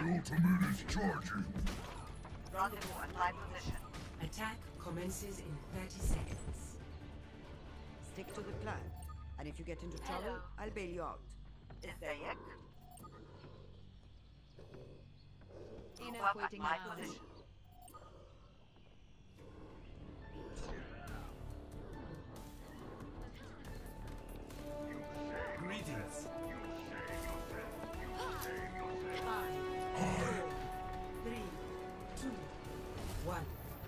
ultimate is charging. Rendezvous at my position. Attack commences in 30 seconds. Stick to the plan. And if you get into trouble, I'll bail you out. Is there yet? Enough waiting my around. position. Greetings. 5, 4, 3, 2, 1.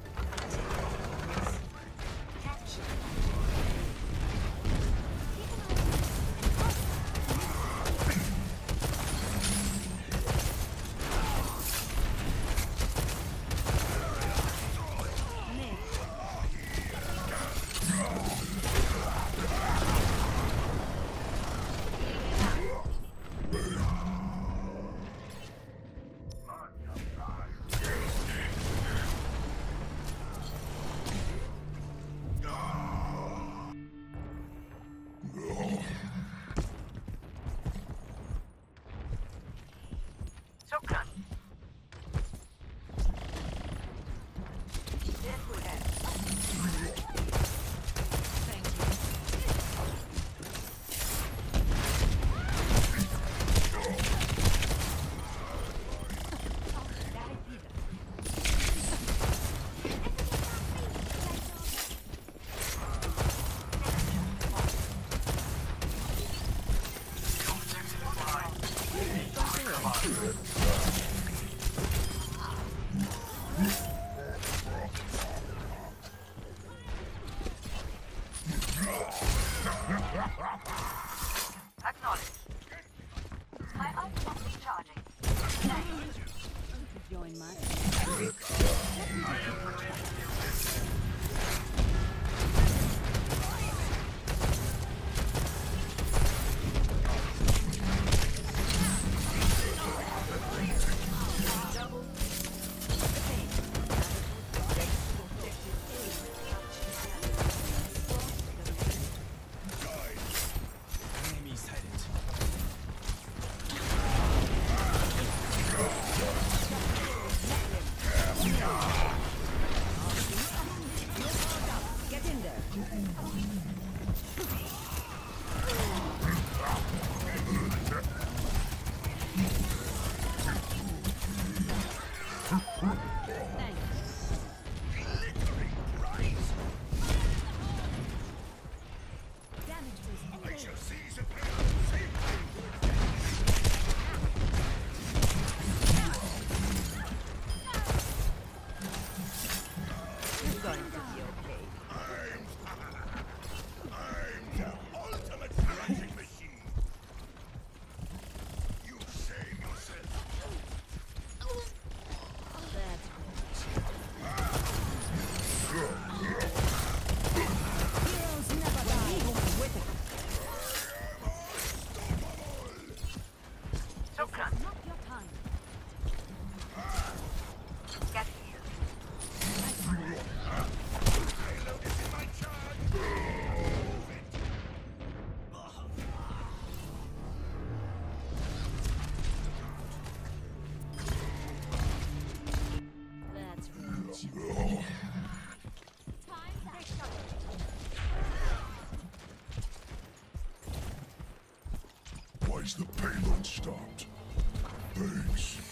Capture. Shukran. This will help. Thank you. Acknowledged. My ultimate is charging. Join my... Enemy sighted. Get in there. You're going to be okay. I'm the ultimate thrashing machine. You save yourself. That's Heroes never die. With it. Shukran. Not your time. Get here. Payload is in my charge. Move it. That's right. Why's the payload stopped? Thanks.